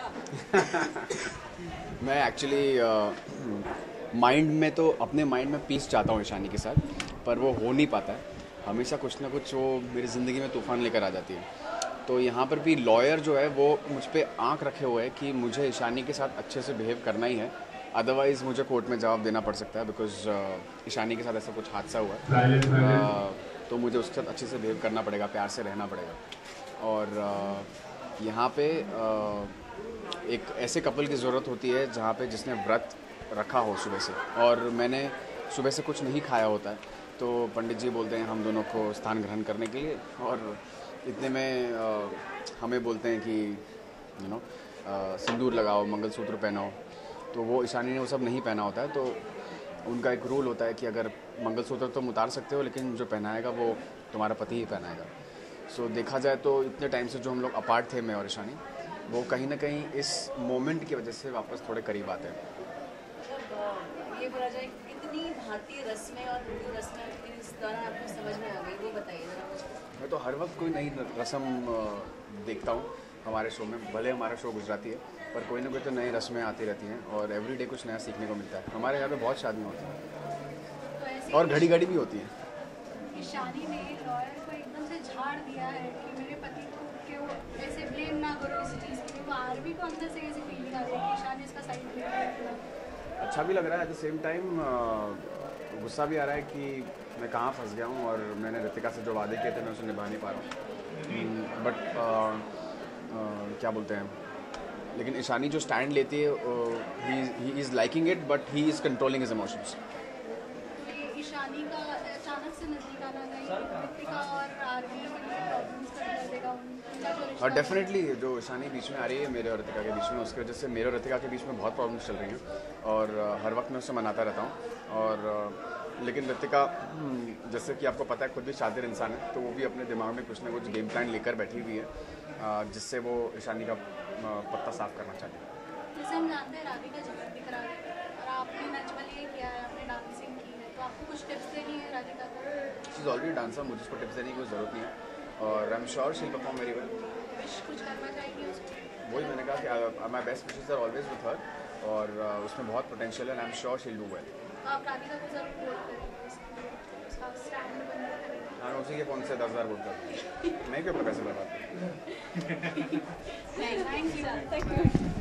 मैं actually mind में तो अपने माइंड में पीस चाहता हूँ ईशानी के साथ, पर वो हो नहीं पाता है। हमेशा कुछ ना कुछ वो मेरी ज़िंदगी में तूफ़ान लेकर आ जाती है। तो यहाँ पर भी लॉयर जो है वो मुझ पे आँख रखे हुए है कि मुझे ईशानी के साथ अच्छे से बिहेव करना ही है, अदरवाइज़ मुझे कोर्ट में जवाब देना पड़ सकता है, बिकॉज ईशानी के साथ ऐसा कुछ हादसा हुआ है। तो मुझे उसके साथ अच्छे से बिहेव करना पड़ेगा, प्यार से रहना पड़ेगा। और यहाँ पे एक ऐसे कपल की ज़रूरत होती है जहाँ पे जिसने व्रत रखा हो सुबह से, और मैंने सुबह से कुछ नहीं खाया होता है। तो पंडित जी बोलते हैं हम दोनों को स्थान ग्रहण करने के लिए, और इतने में हमें बोलते हैं कि सिंदूर लगाओ, मंगलसूत्र पहनाओ। तो वो ईशानी ने वो सब नहीं पहना होता है। तो उनका एक रूल होता है कि अगर मंगलसूत्र तुम उतार सकते हो, लेकिन जो पहनाएगा वो तुम्हारा पति ही पहनाएगा। सो देखा जाए तो इतने टाइम से जो हम लोग अपार्ट थे, मैं और ईशानी, वो कहीं ना कहीं इस मोमेंट की वजह से वापस थोड़े करीब आते हैं। मतलब ये बोला जाए कितनी भारतीय रस्में और हिंदू रस्में इस दौरान आपको समझ में आ गई, वो बताइए जरा मुझे। मैं तो हर वक्त कोई नई रस्म देखता हूँ हमारे शो में, भले हमारा शो गुजराती है, पर कोई ना कोई तो नई रस्में आती रहती हैं और एवरीडे कुछ नया सीखने को मिलता है। हमारे यहाँ पे बहुत शादियाँ होती हैं तो ऐसे और घड़ी घड़ी भी होती हैं। ईशानी ने लॉयर को एकदम से झाड़ दिया है कि मेरे पति को के वो ऐसे ब्लेम ना करो इस चीज़ के लिए। वो आरवी को अंदर से कैसी फीलिंग आ रही है कि ईशानी इसका साइड ले रहा है? अच्छा भी लग रहा है, एट द सेम टाइम गुस्सा भी आ रहा है कि मैं कहाँ फंस गया हूँ, और मैंने रितिका से जो वादे किए थे मैं उसे निभा नहीं पा रहा हूँ। बट क्या बोलते हैं, लेकिन ईशानी जो स्टैंड लेती है, he is liking it, but he is controlling his emotions. तो ये ईशानी का अचानक से नजदीक आना कहीं ऋतिका और आरवी के लिए प्रॉब्लम्स कर देगा उनका जो रिश्ता और डेफिनेटली जो ईशानी बीच में आ रही है मेरे और ऋतिका के बीच में, उसकी वजह से मेरे और ऋतिका के बीच में बहुत प्रॉब्लम्स चल रही हैं, और हर वक्त मैं उसे मनाता रहता हूँ। और लेकिन ऋतिका, जैसे कि आपको पता है, खुद भी शातिर इंसान है, तो वो भी अपने दिमाग में कुछ ना कुछ गेम प्लान लेकर बैठी हुई है, जिससे वो ईशानी का पत्ता साफ करना चाहती है। जैसे हम जानते हैं राधिका जीवन दिख रहा है और आपने नेचुरली ये किया है, आपने डांसिंग की है, तो आपको कुछ टिप्स देनी है राधिका को? शी इज़ ऑलरेडी डांसर, मुझे उसको टिप्स देने की कोई ज़रूरत नहीं है, और I am sure she will perform very well. Wish कुछ करना चाहेंगे उसको? वही मैंने कहा कि my best wishes are always with her, और उसमें बहुत पोटेंशियल है, and I am sure she will do well. तो आप राधिका को जरूर वोट करेंगे उसके लिए, उसका स्टैंड बनना करेंगे। हाँ, उसी के फ़ोन से 10,000 वोट कर, मैं क्यों अपने पैसे बर्बाद करूँ। Thank you.